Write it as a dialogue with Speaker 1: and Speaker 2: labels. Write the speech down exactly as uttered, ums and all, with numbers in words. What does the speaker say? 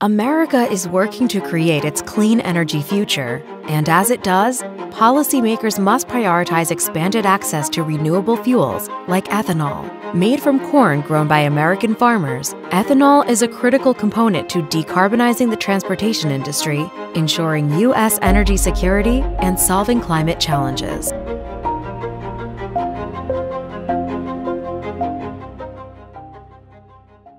Speaker 1: America is working to create its clean energy future, and as it does, policymakers must prioritize expanded access to renewable fuels like ethanol. Made from corn grown by American farmers, ethanol is a critical component to decarbonizing the transportation industry, ensuring U S energy security, and solving climate challenges.